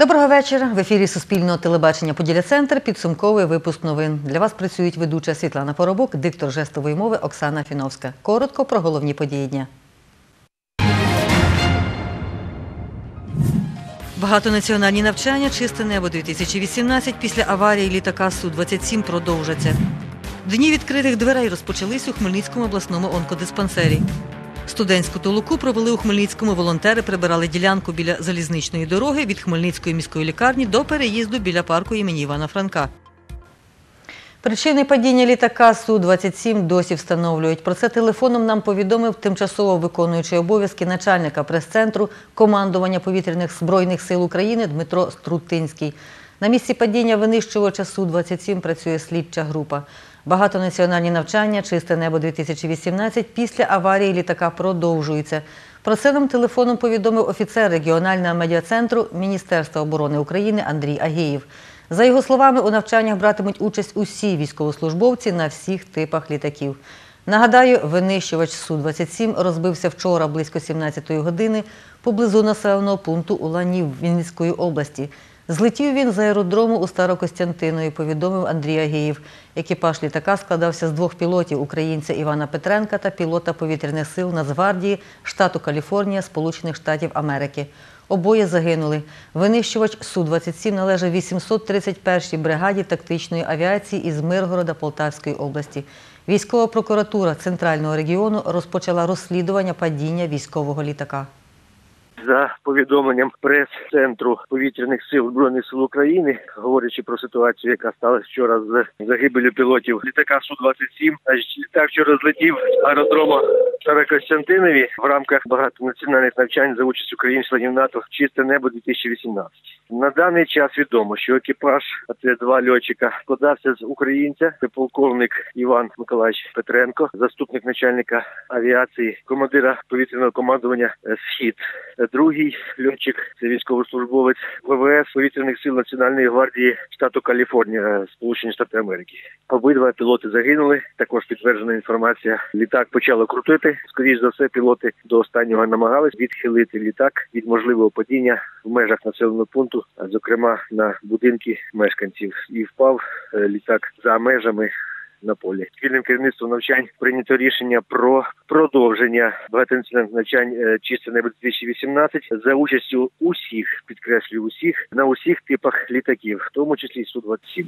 Доброго вечора. В ефірі Суспільного телебачення «Поділля-Центр» підсумковий випуск новин. Для вас працюють ведуча Світлана Поробок, диктор жестової мови Оксана Фіновська. Коротко про головні події дня. Багатонаціональні навчання «Чисте небо-2018» після аварії літака Су-27 продовжаться. Дні відкритих дверей розпочались у Хмельницькому обласному онкодиспансері. Студентську толоку провели у Хмельницькому. Волонтери прибирали ділянку біля залізничної дороги від Хмельницької міської лікарні до переїзду біля парку імені Івана Франка. Причини падіння літака Су-27 досі встановлюють. Про це телефоном нам повідомив тимчасово виконуючий обов'язки начальника прес-центру командування Повітряних Збройних сил України Дмитро Струтинський. На місці падіння винищувача Су-27 працює слідча група. Багатонаціональні навчання «Чисте небо-2018» після аварії літака продовжуються. Про це нам телефоном повідомив офіцер регіонального медіа-центру Міністерства оборони України Андрій Агеєв. За його словами, у навчаннях братимуть участь усі військовослужбовці на всіх типах літаків. Нагадаю, винищувач Су-27 розбився вчора близько 17-ї години поблизу населеного пункту Уланів Вінницької області. Злетів він з аеродрому у Старокостянтинові, повідомив Андрій Агеєв. Екіпаж літака складався з двох пілотів – українця Івана Петренка та пілота повітряних сил Нацгвардії штату Каліфорнія, Сполучених Штатів Америки. Обоє загинули. Винищувач Су-27 належав 831-й бригаді тактичної авіації із Миргорода Полтавської області. Військова прокуратура Центрального регіону розпочала розслідування падіння військового літака. За повідомленням прес-центру Повітряних сил Збройних сил України, говорячи про ситуацію, яка сталася вчора з загибеллю пілотів літака Су-27, літак вчора злетів з аеродрому Старокостянтинові в рамках багатонаціональних навчань за участь України членів НАТО «Чисте небо-2018». На даний час відомо, що екіпаж, а це два льотчика, складався з українця, це полковник Іван Миколаївич Петренко, заступник начальника авіації, командира повітряного командування «Схід». Другий льотчик – це військовослужбовець ВВС Повітряних сил Національної гвардії штату Каліфорнія, Сполучені Штати Америки. Обидва пілоти загинули, також підтверджена інформація. Літак почало крутити. Скоріше за все, пілоти до останнього намагались відхилити літак від можливого падіння в межах населеного пункту, зокрема на будинки мешканців. І впав літак за межами на полі. Спільним керівництвом навчань прийнято рішення про продовження багатонаціональних навчань «Чисте небо-2018» за участю усіх, підкреслюю, усіх, на усіх типах літаків, в тому числі Су-27.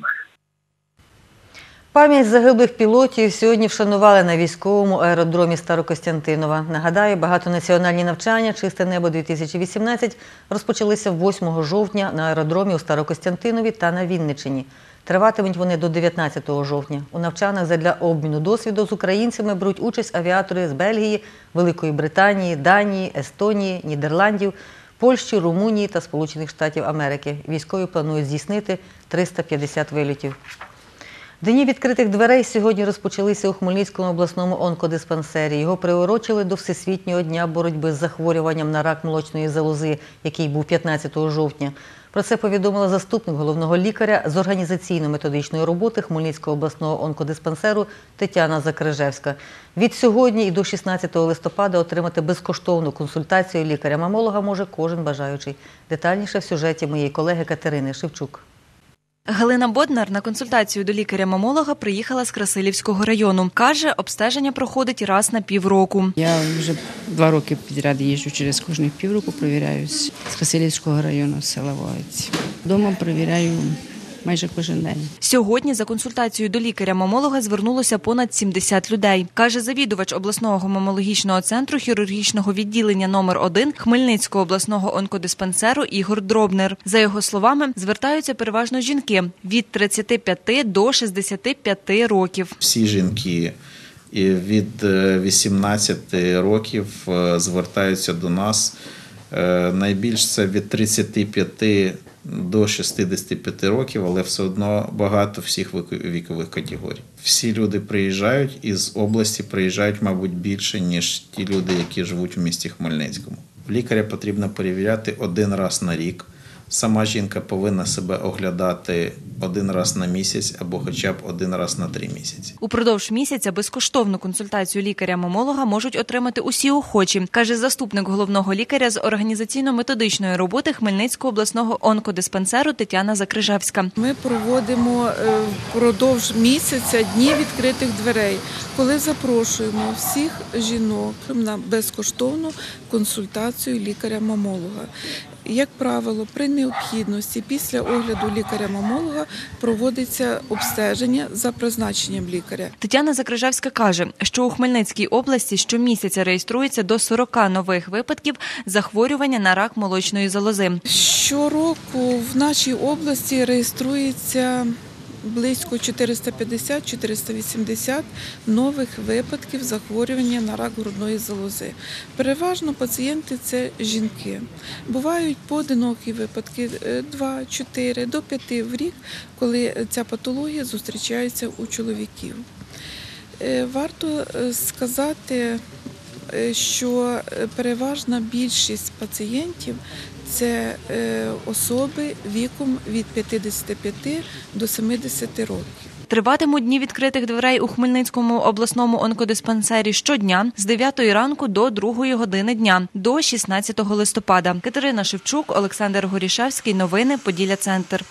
Пам'ять загиблих пілотів сьогодні вшанували на військовому аеродромі Старокостянтинова. Нагадаю, багатонаціональні навчання «Чисте небо-2018» розпочалися 8 жовтня на аеродромі у Старокостянтинові та на Вінниччині. Триватимуть вони до 19 жовтня. У навчаннях задля обміну досвіду з українцями беруть участь авіатори з Бельгії, Великої Британії, Данії, Естонії, Нідерландів, Польщі, Румунії та Сполучених Штатів Америки. Військові планують здійснити 350 вильотів. Дні відкритих дверей сьогодні розпочалися у Хмельницькому обласному онкодиспансері. Його приурочили до Всесвітнього дня боротьби з захворюванням на рак молочної залози, який був 15 жовтня. Про це повідомила заступник головного лікаря з організаційно-методичної роботи Хмельницького обласного онкодиспансеру Тетяна Закрижевська. Від сьогодні і до 16 листопада отримати безкоштовну консультацію лікаря-мамолога може кожен бажаючий. Детальніше в сюжеті моєї колеги Катерини Шевчук. Галина Боднар на консультацію до лікаря-мамолога приїхала з Красилівського району. Каже, обстеження проходить раз на півроку. Я вже 2 роки підряд їжджу через кожних півроку, перевіряюсь з Красилівського району, з села Волиці. Вдома перевіряю майже кожен день. Сьогодні за консультацією до лікаря-мамолога звернулося понад 70 людей. Каже завідувач обласного мамологічного центру хірургічного відділення номер 1 Хмельницького обласного онкодиспансеру Ігор Дробнер. За його словами, звертаються переважно жінки від 35 до 65 років. Всі жінки від 18 років звертаються до нас. Найбільш це від 35 до 65 років, але все одно багато всіх вікових категорій. Всі люди приїжджають, із області приїжджають, мабуть, більше, ніж ті люди, які живуть у місті Хмельницькому. Лікаря потрібно перевіряти 1 раз на рік. Сама жінка повинна себе оглядати один раз на місяць або хоча б один раз на 3 місяці. Упродовж місяця безкоштовну консультацію лікаря-мамолога можуть отримати усі охочі, каже заступник головного лікаря з організаційно-методичної роботи Хмельницького обласного онкодиспансеру Тетяна Закрижевська. Ми проводимо впродовж місяця дні відкритих дверей, коли запрошуємо всіх жінок на безкоштовну консультацію лікаря-мамолога. Як правило, при необхідності після огляду лікаря-мамолога проводиться обстеження за призначенням лікаря. Тетяна Закрижевська каже, що у Хмельницькій області щомісяця реєструється до 40 нових випадків захворювання на рак молочної залози. Щороку в нашій області реєструється близько 450-480 нових випадків захворювання на рак грудної залози. Переважно пацієнти – це жінки. Бувають поодинокі випадки 2, 4 до 5 в рік, коли ця патологія зустрічається у чоловіків. Варто сказати, що переважна більшість пацієнтів – це особи віком від 55 до 70 років. Триватимуть дні відкритих дверей у Хмельницькому обласному онкодиспансері щодня з 9 ранку до 2 години дня, до 16 листопада. Катерина Шевчук, Олександр Горішевський. Новини Поділля-Центр.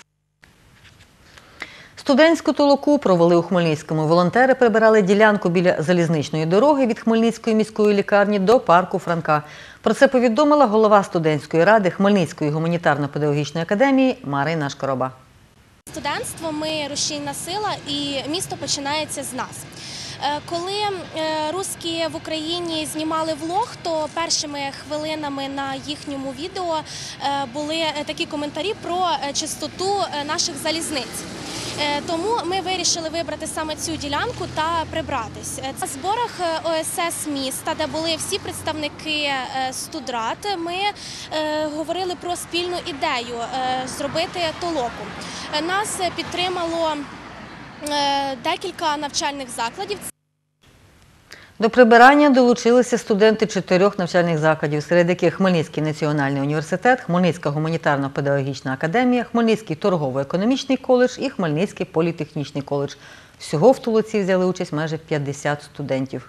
Студентську толоку провели у Хмельницькому. Волонтери прибирали ділянку біля залізничної дороги від Хмельницької міської лікарні до парку Франка. Про це повідомила голова студентської ради Хмельницької гуманітарно-педагогічної академії Марина Шкороба. Студентство – ми рушійна сила, і місто починається з нас. Коли русські в Україні знімали влог, то першими хвилинами на їхньому відео були такі коментарі про чистоту наших залізниць. Тому ми вирішили вибрати саме цю ділянку та прибратись. На зборах ОСС міста, де були всі представники студрад, ми говорили про спільну ідею – зробити толоку. Нас підтримало декілька навчальних закладів. До прибирання долучилися студенти 4 навчальних закладів, серед яких Хмельницький національний університет, Хмельницька гуманітарно-педагогічна академія, Хмельницький торгово-економічний коледж і Хмельницький політехнічний коледж. Всього в толоці взяли участь майже 50 студентів.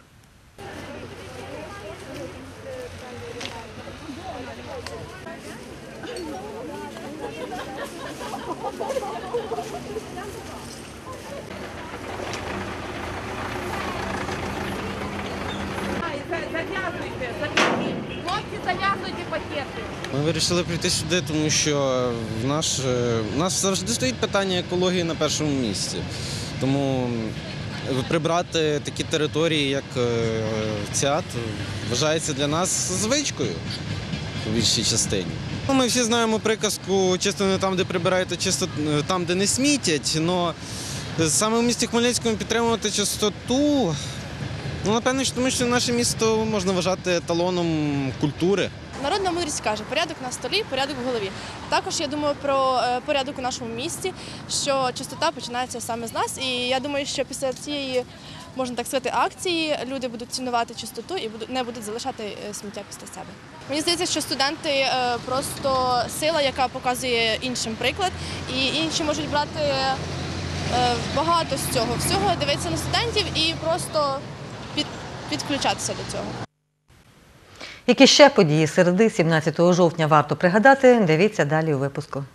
Ми вирішили прийти сюди, тому що в нас завжди стоїть питання екології на першому місці. Тому прибрати такі території, як ця, вважається для нас звичкою у більшій частині. Ми всі знаємо приказку «чисто не там, де прибираєте, чисто там, де не смітять». Але саме в місті Хмельницькому підтримувати чистоту, напевно, тому що наше місто можна вважати еталоном культури. Народна мудрість каже, порядок на столі, порядок в голові. Також я думаю про порядок у нашому місті, що чистота починається саме з нас. І я думаю, що після цієї, можна так сказати, акції люди будуть цінувати чистоту і не будуть залишати сміття після себе. Мені здається, що студенти просто сила, яка показує іншим приклад, і інші можуть брати багато з цього всього, дивитися на студентів і просто підключатися до цього. Які ще події середи 17 жовтня варто пригадати, дивіться далі у випуску.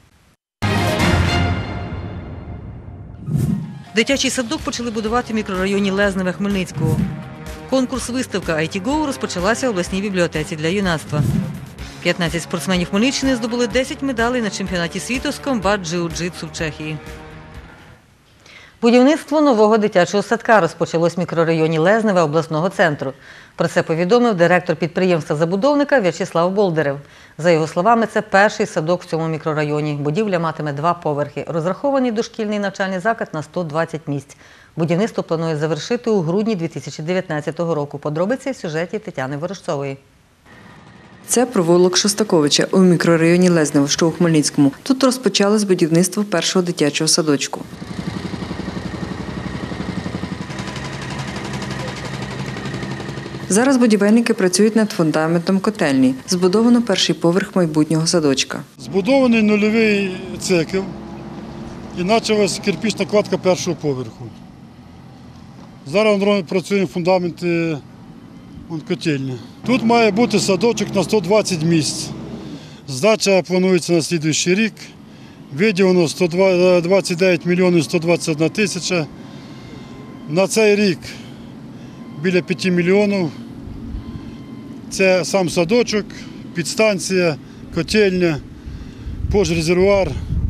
Дитячий садок почали будувати в мікрорайоні Лезневе Хмельницького. Конкурс-виставка IT-GO розпочалася в обласній бібліотеці для юнацтва. 15 спортсменів Хмельниччини здобули 10 медалей на чемпіонаті світу з комбат-джиу-джитсу в Чехії. Будівництво нового дитячого садка розпочалось в мікрорайоні Лезневе обласного центру. Про це повідомив директор підприємства-забудовника В'ячеслав Болдирев. За його словами, це перший садок в цьому мікрорайоні. Будівля матиме 2 поверхи. Розрахований дошкільний навчальний заклад на 120 місць. Будівництво планує завершити у грудні 2019 року. Подробиці в сюжеті Тетяни Ворожцової. Це провулок Шостаковича у мікрорайоні Лезнево, що у Хмельницькому. Тут розпочалось будівництво першого дитячого садочку. Зараз будівельники працюють над фундаментом котельні. Збудовано перший поверх майбутнього садочка. Збудований нульовий цикл і почалась кирпічна кладка першого поверху. Зараз працюємо фундаменти котельні. Тут має бути садочок на 120 місць. Здача планується на наступний рік. Виділено 29 мільйонів 121 тисяча. На цей рік біля 5 мільйонів. Це сам садочок, підстанція, котельня, пожрезервуар,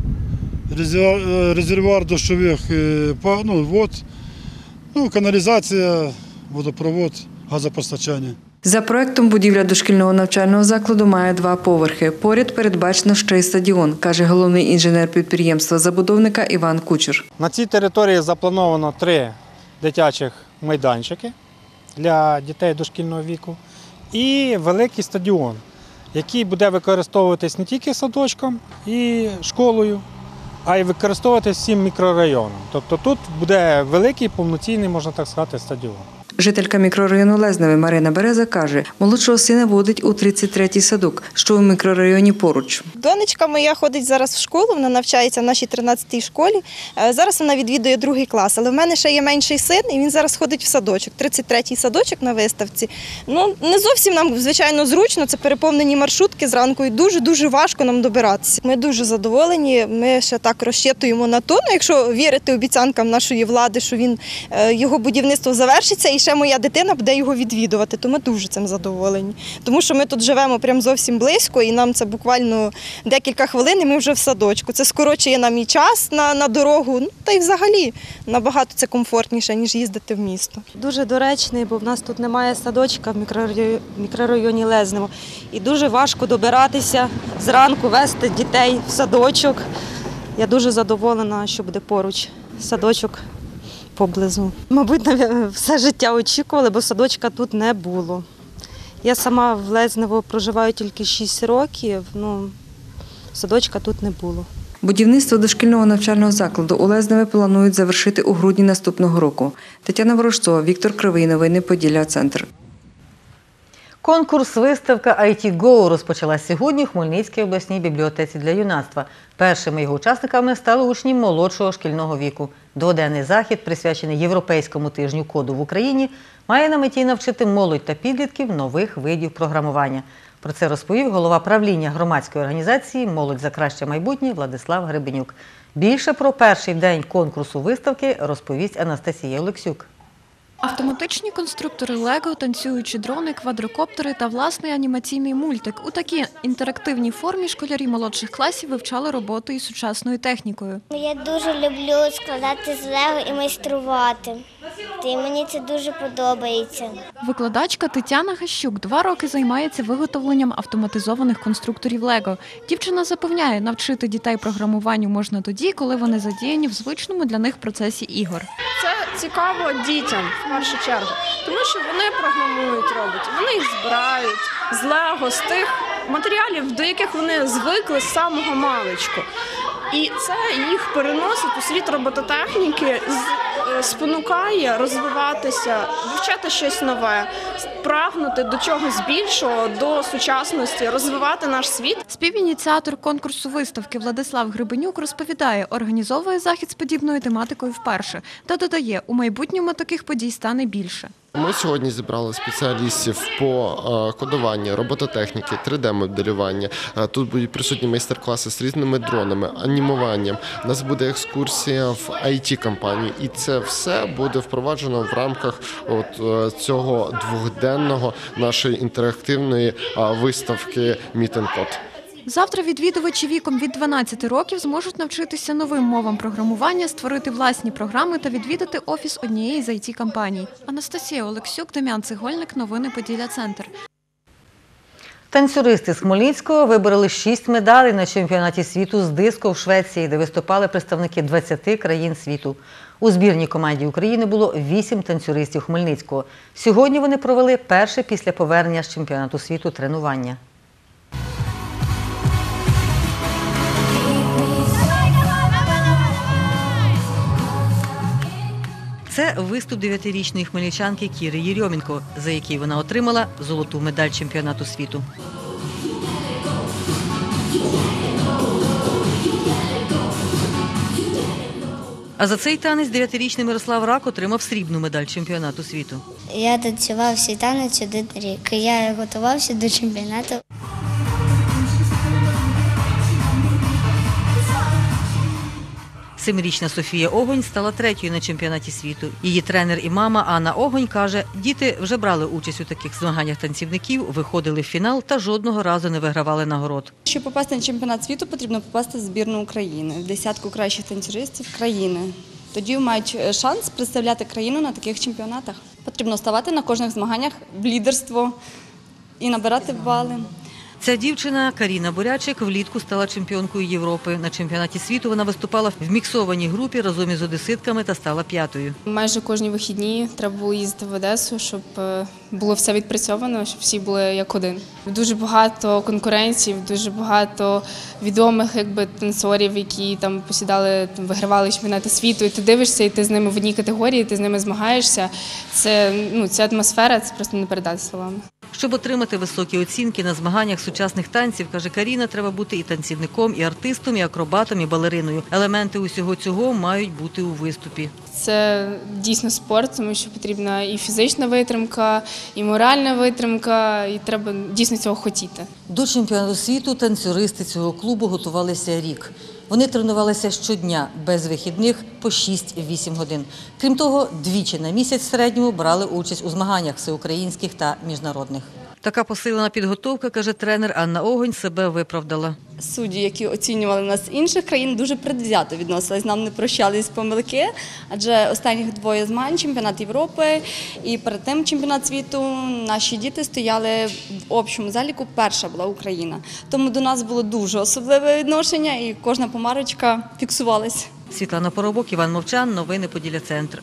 резервуар дощових вод, каналізація, водопровод, газопостачання. За проектом будівля дошкільного навчального закладу має 2 поверхи. Поряд передбачено ще й стадіон, каже головний інженер підприємства-забудовника Іван Кучер. На цій території заплановано 3 дитячих майданчики для дітей дошкільного віку і великий стадіон, який буде використовуватись не тільки садочком і школою, а й використовуватись всім мікрорайоном. Тобто тут буде великий, повноцінний, можна так сказати, стадіон. Жителька мікрорайону Лезневе Марина Береза каже, молодшого сина водить у 33-й садок, що у мікрорайоні поруч. Донечка моя ходить зараз в школу, вона навчається в нашій 13-й школі. Зараз вона відвідує 2-й клас, але в мене ще є менший син, і він зараз ходить в садочок. 33-й садочок на виставці. Не зовсім нам, звичайно, зручно, це переповнені маршрутки зранку, і дуже-дуже важко нам добиратися. Ми дуже задоволені, ми ще так розчитуємо на то, якщо вірити обіцянкам нашої влади, що його будівництво завершиться, і ще моя дитина буде його відвідувати, то ми дуже цим задоволені. Тому що ми тут живемо прям зовсім близько, і нам це буквально декілька хвилин, і ми вже в садочку. Це скорочує нам і час на дорогу, та й взагалі набагато це комфортніше, ніж їздити в місто. Дуже доречний, бо в нас тут немає садочка в мікрорайоні Лезнево. І дуже важко добиратися зранку, вести дітей в садочок. Я дуже задоволена, що буде поруч садочок поблизу. Мабуть, все життя очікували, бо садочка тут не було. Я сама в Лезнево проживаю тільки 6 років, садочка тут не було. Будівництво дошкільного навчального закладу у Лезневе планують завершити у грудні наступного року. Тетяна Ворожцова, Віктор Кривий. Новини Поділля Центр. Конкурс-виставка IT-Go розпочалась сьогодні у Хмельницькій обласній бібліотеці для юнацтва. Першими його учасниками стали учні молодшого шкільного віку. Дводенний захід, присвячений Європейському тижню коду в Україні, має на меті навчити молодь та підлітків нових видів програмування. Про це розповів голова правління громадської організації «Молодь за краще майбутнє» Владислав Гребенюк. Більше про перший день конкурсу виставки розповість Анастасія Олексюк. Автоматичні конструктори Лего, танцюючі дрони, квадрокоптери та власний анімаційний мультик. У такій інтерактивній формі школярі молодших класів вивчали роботу із сучасною технікою. Я дуже люблю складати з Лего і майструвати. І мені це дуже подобається. Викладачка Тетяна Гащук 2 роки займається виготовленням автоматизованих конструкторів Лего. Дівчина запевняє, навчити дітей програмуванню можна тоді, коли вони задіяні в звичному для них процесі ігор. Це цікаво дітям, в першу чергу, тому що вони програмують роботів, вони їх збирають з Лего, з тих матеріалів, до яких вони звикли з самого маличку. І це їх переносить у світ робототехніки, спонукає розвиватися, вивчати щось нове, прагнути до чогось більшого, до сучасності, розвивати наш світ. Співініціатор конкурсу виставки Владислав Гребенюк розповідає, організовує захід з подібною тематикою вперше. Та додає, у майбутньому таких подій стане більше. Ми сьогодні зібрали спеціалістів по кодуванню, робототехніки, 3D-моделювання. Тут будуть присутні майстер-класи з різними дронами, анімуванням. У нас буде екскурсія в IT-компанію. І це все буде впроваджено в рамках цього двохденного нашої інтерактивної виставки «Meet and Code». Завтра відвідувачі віком від 12 років зможуть навчитися новим мовам програмування, створити власні програми та відвідати офіс однієї з IT-компаній. Анастасія Олексюк, Дем'ян Цегольник, новини Поділля Центр. Танцюристи з Хмельницького вибороли 6 медалей на чемпіонаті світу з диско в Швеції, де виступали представники 20 країн світу. У збірній команді України було 8 танцюристів Хмельницького. Сьогодні вони провели перше після повернення з чемпіонату світу тренування. Це виступ 9-річної хмельничанки Кіри Єрьомінко, за який вона отримала золоту медаль чемпіонату світу. А за цей танець 9-річний Мирослав Рак отримав срібну медаль чемпіонату світу. Я танцював свій танець 1 рік. Я готувався до чемпіонату. Семирічна Софія Огонь стала 3-ю на чемпіонаті світу. Її тренер і мама Анна Огонь каже, діти вже брали участь у таких змаганнях танцівників, виходили в фінал та жодного разу не вигравали нагород. Щоб попасти на чемпіонат світу, потрібно попасти в збірну України, в 10 кращих танцюристів країни. Тоді мають шанс представляти країну на таких чемпіонатах. Потрібно ставати на кожних змаганнях в лідерство і набирати бали. Ця дівчина, Каріна Бурячик, влітку стала чемпіонкою Європи. На чемпіонаті світу вона виступала в міксованій групі разом із одеситками та стала 5-ю. Майже кожні вихідні треба було їздити в Одесу, щоб було все відпрацьовано, щоб всі були як один. Дуже багато конкурентів, дуже багато відомих танцорів, які там посідали, вигравали чемпіонати світу. І ти дивишся, і ти з ними в одній категорії, ти з ними змагаєшся. Ця атмосфера, це просто не передати словами. Щоб отримати високі оцінки на змаганнях сучасних танців, каже Каріна, треба бути і танцівником, і артистом, і акробатом, і балериною. Елементи усього цього мають бути у виступі. Це дійсно спорт, тому що потрібна і фізична витримка, і моральна витримка, і треба дійсно цього хотіти. До чемпіонату світу танцюристи цього клубу готувалися рік. Вони тренувалися щодня, без вихідних, по 6-8 годин. Крім того, двічі на місяць в середньому брали участь у змаганнях всеукраїнських та міжнародних. Така посилена підготовка, каже тренер Анна Огонь, себе виправдала. Судді, які оцінювали нас з інших країн, дуже предвзято відносились, нам не прощали з помилки, адже останніх 2 змагань, чемпіонат Європи і перед тим чемпіонат світу, наші діти стояли в общому заліку, перша була Україна. Тому до нас було дуже особливе відношення і кожна помарочка фіксувалась. Світлана Поробок, Іван Мовчан, новини Поділля-Центр.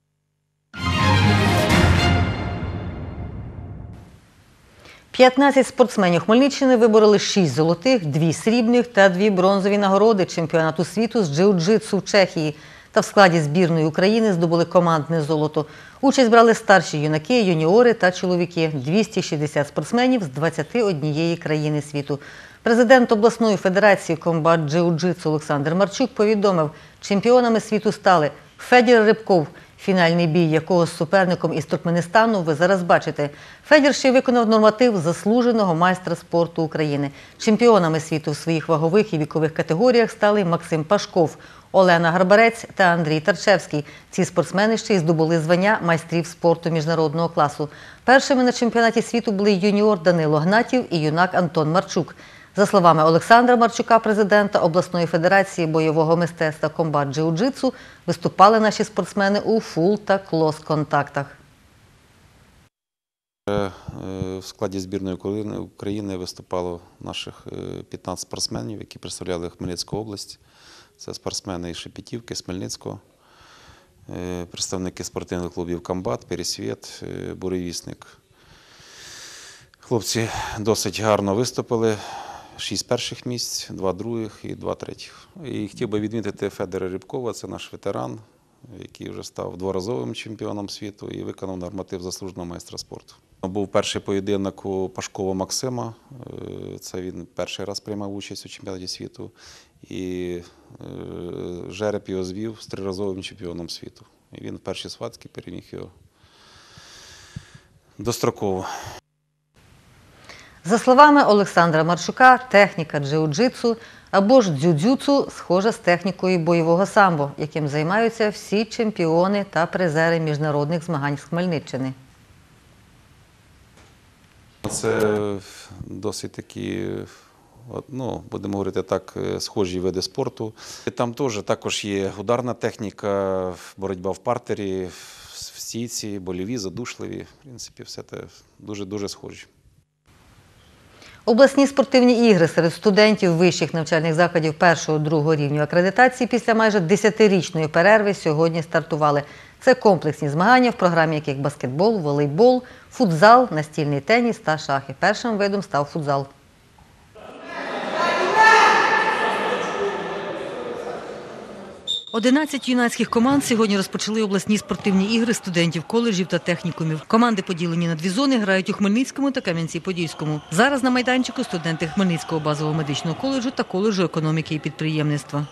«15 спортсменів Хмельниччини вибороли 6 золотих, 2 срібних та 2 бронзові нагороди чемпіонату світу з джиу-джитсу в Чехії. Та в складі збірної України здобули командне золото. Участь брали старші юнаки, юніори та чоловіки. 260 спортсменів з 21 країни світу. Президент обласної федерації комбат джиу-джитсу Олександр Марчук повідомив, чемпіонами світу стали Федір Рибков, фінальний бій якого з суперником із Туркменистану ви зараз бачите. Федір ще виконав норматив заслуженого майстра спорту України. Чемпіонами світу в своїх вагових і вікових категоріях стали Максим Пашков, Олена Гарбарець та Андрій Тарчевський. Ці спортсмени ще й здобули звання майстрів спорту міжнародного класу. Першими на чемпіонаті світу були юніор Данило Гнатів і юнак Антон Марчук. За словами Олександра Марчука, президента обласної федерації бойового мистецтва комбат джиу-джитсу, виступали наші спортсмени у фул та клос-контактах. В складі збірної України виступало наших 15 спортсменів, які представляли Хмельницьку область. Це спортсмени із Шепетівки, з Хмельницького, представники спортивних клубів «Комбат», «Пересвіт», «Буревісник». Хлопці досить гарно виступили. 6 перших місць, 2 других і 2 третіх. І хотів би відмітити Федора Рибкова, це наш ветеран, який вже став дворазовим чемпіоном світу і виконав норматив заслуженого майстра спорту. Був перший поєдинок у Пашкова Максима, це він перший раз приймав участь у чемпіонаті світу, і жереб його звів з 3-разовим чемпіоном світу. І він в першій схватці переміг його достроково. За словами Олександра Марчука, техніка джиу-джитсу або ж дзюдзюцу схожа з технікою бойового самбо, яким займаються всі чемпіони та призери міжнародних змагань з Хмельниччини. Це досить такі, будемо говорити так, схожі види спорту. Там також є ударна техніка, боротьба в партері, в стійці, больові, задушливі. В принципі, все це дуже-дуже схожі. Обласні спортивні ігри серед студентів вищих навчальних закладів 1-2 рівню акредитації після майже 10-річної перерви сьогодні стартували. Це комплексні змагання, в програмі яких баскетбол, волейбол, футзал, настільний теніс та шахи. Першим видом став футзал. 11 юнацьких команд сьогодні розпочали обласні спортивні ігри студентів коледжів та технікумів. Команди поділені на дві зони, грають у Хмельницькому та Кам'янці-Подільському. Зараз на майданчику студенти Хмельницького базового медичного коледжу та коледжу економіки і підприємництва.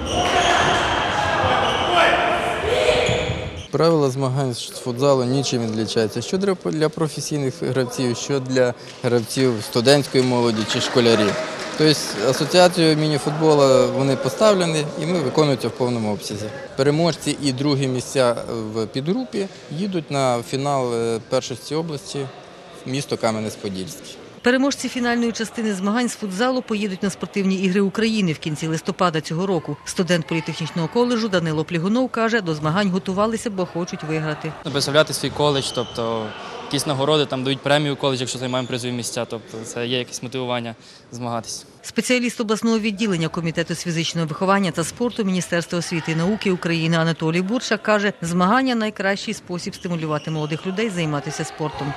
Правила змагань з футзалу нічим не відрізняються. Що для професійних гравців, що для гравців студентської молоді чи школярів. Тобто асоціацію міні-футболу вони поставлені і ми виконуємо в повному обсязі. Переможці і другі місця в підгрупі їдуть на фінал першості області в місто Кам'янець-Подільський. Переможці фінальної частини змагань з футзалу поїдуть на спортивні ігри України в кінці листопада цього року. Студент політехнічного коледжу Данило Плігунов каже, до змагань готувалися, бо хочуть виграти. Представляти свій коледж, тобто якісь нагороди, там дають премію коледж, якщо займаємо призові місця, тобто це є якесь мотивування змагатися. Спеціаліст обласного відділення Комітету з фізичного виховання та спорту Міністерства освіти і науки України Анатолій Бурчак каже, змагання – найкращий спосіб стимулювати молодих людей займатися спортом.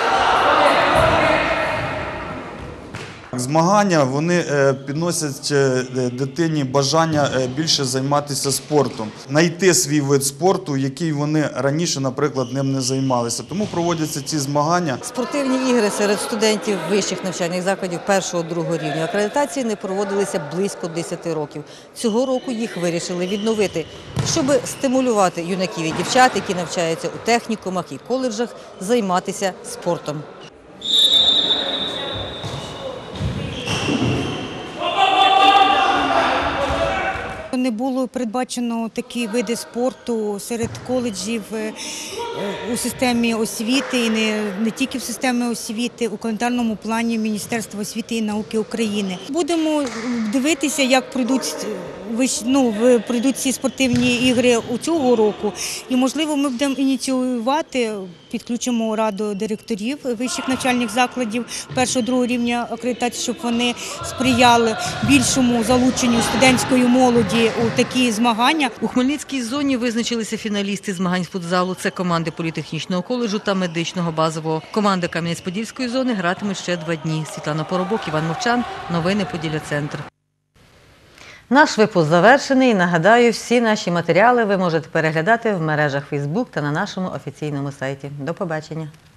Змагання вони підносять дитині бажання більше займатися спортом, знайти свій вид спорту, який вони раніше, наприклад, ним не займалися. Тому проводяться ці змагання. Спортивні ігри серед студентів вищих навчальних закладів 1-2 рівня акредитації не проводилися близько 10 років. Цього року їх вирішили відновити, щоб стимулювати юнаків і дівчат, які навчаються у технікумах і коледжах, займатися спортом. Не було передбачено такі види спорту серед коледжів у системі освіти і не тільки в системі освіти, у календарному плані Міністерства освіти і науки України. Будемо дивитися, як пройдуть ці спортивні ігри у цього року. І, можливо, ми будемо ініціювати, підключимо раду директорів вищих навчальних закладів 1-2 рівня акредитації, щоб вони сприяли більшому залученню студентської молоді у такі змагання. У Хмельницькій зоні визначилися фіналісти змагань з футзалу. Це команди політехнічного коледжу та медичного базового. Команди Кам'янець-Подільської зони гратимуть ще 2 дні. Світлана Поробок, Іван Мовчан. Новини Поділля-Центр. Наш випуск завершений. Нагадаю, всі наші матеріали ви можете переглядати в мережах Facebook та на нашому офіційному сайті. До побачення.